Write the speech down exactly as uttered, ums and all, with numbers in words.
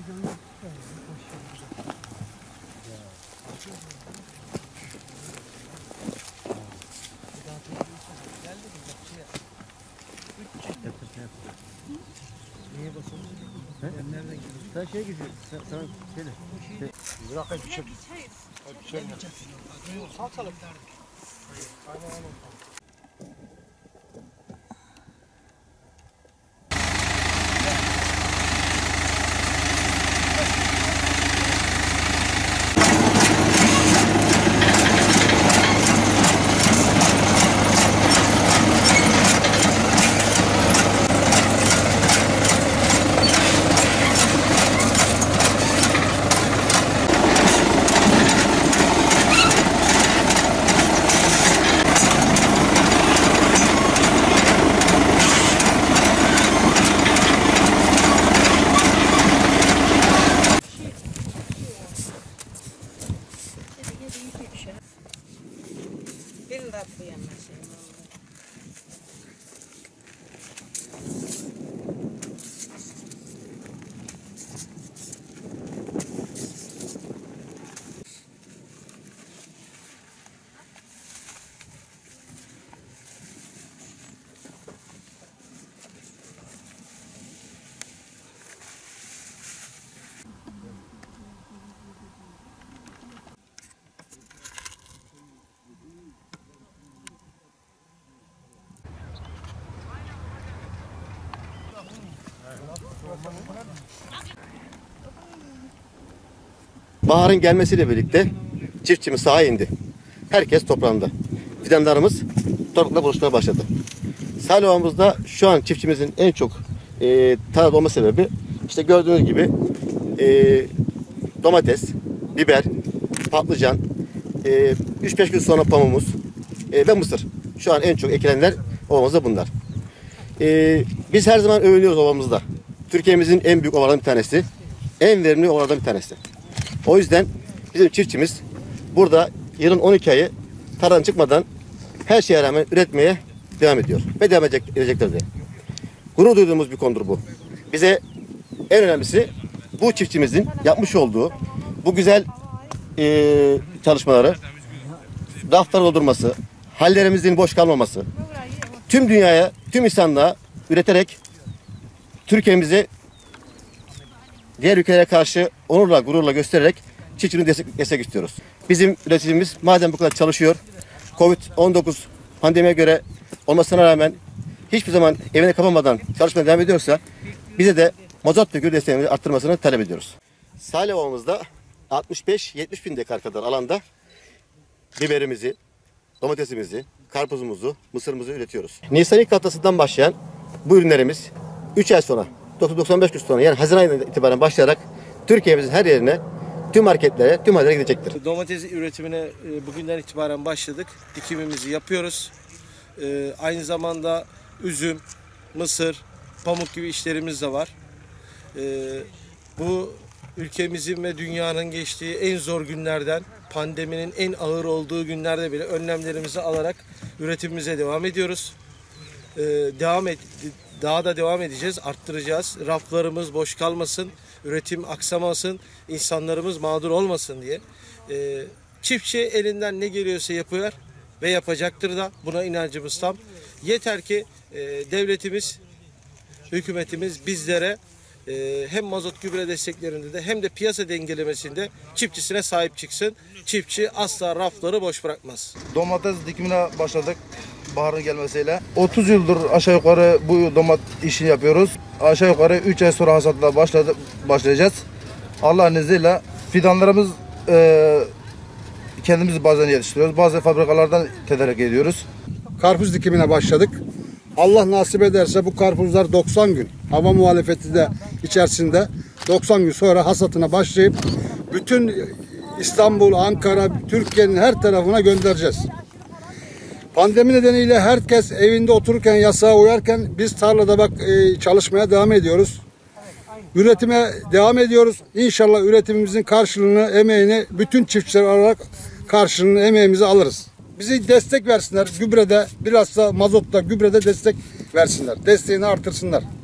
Neye basalım? Nereden gidiyorsun? Sen şeye gidiyorsun. Sen, sen şöyle. Şey. Bırak hadi bir çek. Hadi bir çek. Salçalık derdik. Aynen aynen. Baharın gelmesiyle birlikte çiftçimiz sahaya indi. Herkes toprağında. Fidanlarımız toprakla buluşmaya başladı. Saliha'mızda şu an çiftçimizin en çok e, talep olma sebebi işte gördüğünüz gibi e, domates, biber, patlıcan, e, üç beş gün sonra pamuğumuz e, ve mısır. Şu an en çok ekilenler ovamızda bunlar. E, biz her zaman övünüyoruz ovamızda. Türkiye'mizin en büyük ovalarından bir tanesi. En verimli ovalardan bir tanesi. O yüzden bizim çiftçimiz burada yılın on iki ayı tarladan çıkmadan her şeye rağmen üretmeye devam ediyor. Ve devam edecek, edecekler de. Gurur duyduğumuz bir konudur bu. Bize en önemlisi bu çiftçimizin yapmış olduğu bu güzel e, çalışmaları, rafları doldurması, hallerimizin boş kalmaması, tüm dünyaya, tüm insanlığa üreterek Türkiye'mizi diğer ülkelere karşı onurla, gururla göstererek çiftçiliğini destek, destek istiyoruz. Bizim üreticimiz madem bu kadar çalışıyor, kovid on dokuz pandemiye göre olmasına rağmen hiçbir zaman evine kapanmadan çalışmaya devam ediyorsa bize de mazot ve gübre desteğimizi arttırmasını talep ediyoruz. Salih Ovamızda altmış beş yetmiş bin dekar kadar alanda biberimizi, domatesimizi, karpuzumuzu, mısırımızı üretiyoruz. Nisan ilk haftasından başlayan bu ürünlerimiz üç ay sonra, doksan doksan beş gün sonra yani Haziran ayından itibaren başlayarak Türkiye'mizin her yerine, tüm marketlere, tüm hallere gidecektir. Domates üretimine bugünden itibaren başladık. Dikimimizi yapıyoruz. Aynı zamanda üzüm, mısır, pamuk gibi işlerimiz de var. Bu ülkemizin ve dünyanın geçtiği en zor günlerden, pandeminin en ağır olduğu günlerde bile önlemlerimizi alarak üretimimize devam ediyoruz. Devam et, daha da devam edeceğiz, arttıracağız. Raflarımız boş kalmasın, üretim aksamasın, insanlarımız mağdur olmasın diye. Çiftçi elinden ne geliyorsa yapıyor ve yapacaktır da, buna inancımız tam. Yeter ki devletimiz, hükümetimiz bizlere hem mazot gübre desteklerinde de hem de piyasa dengelemesinde çiftçisine sahip çıksın. Çiftçi asla rafları boş bırakmaz. Domates dikimine başladık baharın gelmesiyle. otuz yıldır aşağı yukarı bu domates işini yapıyoruz. Aşağı yukarı üç ay sonra hasatla başladı, başlayacağız. Allah'ın izniyle fidanlarımız e, kendimiz bazen yetiştiriyoruz. Bazı fabrikalardan tedarik ediyoruz. Karpuz dikimine başladık. Allah nasip ederse bu karpuzlar doksan gün hava muhalefeti de içerisinde doksan gün sonra hasatına başlayıp bütün İstanbul, Ankara, Türkiye'nin her tarafına göndereceğiz. Pandemi nedeniyle herkes evinde otururken, yasağa uyarken biz tarlada bak e, çalışmaya devam ediyoruz. Üretime devam ediyoruz. İnşallah üretimimizin karşılığını, emeğini bütün çiftçiler olarak karşılığını, emeğimizi alırız. Bizi destek versinler. Gübrede, biraz da mazotta, gübrede destek versinler. Desteğini artırsınlar.